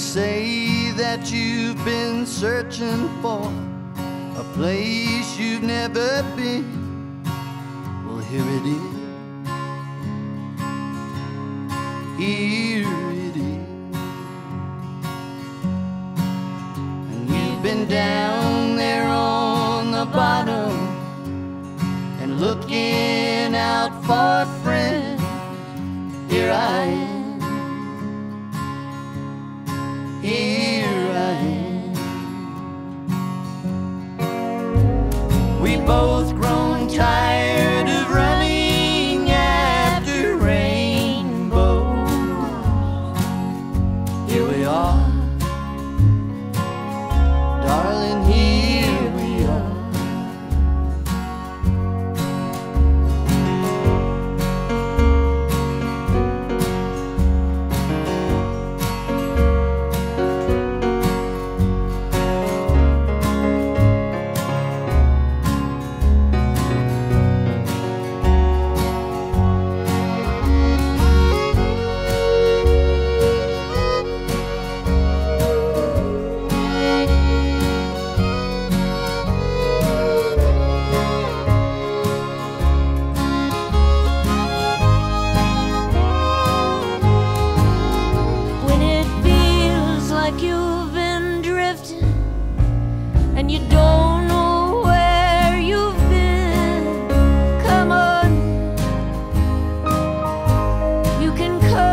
say that you've been searching for a place you've never been. Well, here it is. Here it is. And you've been down there on the bottom and looking out for friends. Here I am. Here I am. We both grown tired of running after rainbows. Here we are, darling, here we are. You can come